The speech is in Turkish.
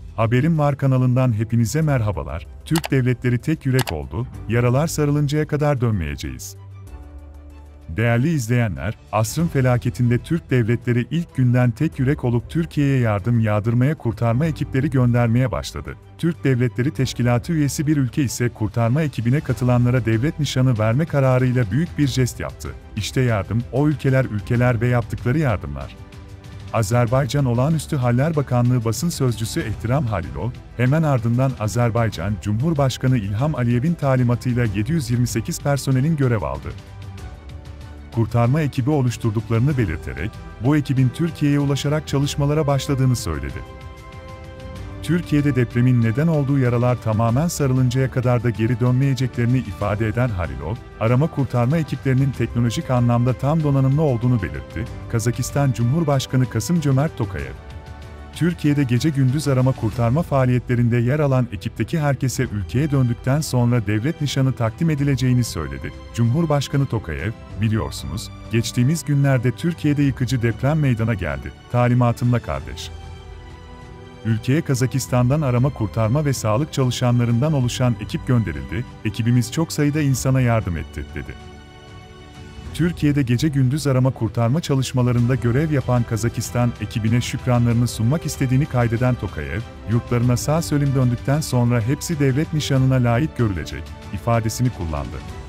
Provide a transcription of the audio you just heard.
Haberim Var kanalından hepinize merhabalar. Türk devletleri tek yürek oldu, yaralar sarılıncaya kadar dönmeyeceğiz. Değerli izleyenler, asrın felaketinde Türk devletleri ilk günden tek yürek olup Türkiye'ye yardım yağdırmaya kurtarma ekipleri göndermeye başladı. Türk Devletleri Teşkilatı üyesi bir ülke ise kurtarma ekibine katılanlara devlet nişanı verme kararıyla büyük bir jest yaptı. İşte yardım, o ülkeler ve yaptıkları yardımlar. Azerbaycan Olağanüstü Haller Bakanlığı basın sözcüsü Ehtiram Halilov, hemen ardından Azerbaycan Cumhurbaşkanı İlham Aliyev'in talimatıyla 728 personelin görev aldı. Kurtarma ekibi oluşturduklarını belirterek, bu ekibin Türkiye'ye ulaşarak çalışmalara başladığını söyledi. Türkiye'de depremin neden olduğu yaralar tamamen sarılıncaya kadar da geri dönmeyeceklerini ifade eden Halilov, arama kurtarma ekiplerinin teknolojik anlamda tam donanımlı olduğunu belirtti. Kazakistan Cumhurbaşkanı Kasım-Cömert Tokayev, Türkiye'de gece gündüz arama kurtarma faaliyetlerinde yer alan ekipteki herkese ülkeye döndükten sonra devlet nişanı takdim edileceğini söyledi. Cumhurbaşkanı Tokayev, biliyorsunuz, geçtiğimiz günlerde Türkiye'de yıkıcı deprem meydana geldi. Talimatımla kardeş. Ülkeye Kazakistan'dan arama kurtarma ve sağlık çalışanlarından oluşan ekip gönderildi, ekibimiz çok sayıda insana yardım etti, dedi. Türkiye'de gece gündüz arama kurtarma çalışmalarında görev yapan Kazakistan ekibine şükranlarını sunmak istediğini kaydeden Tokayev, yurtlarına sağ salim döndükten sonra hepsi devlet nişanına layık görülecek ifadesini kullandı.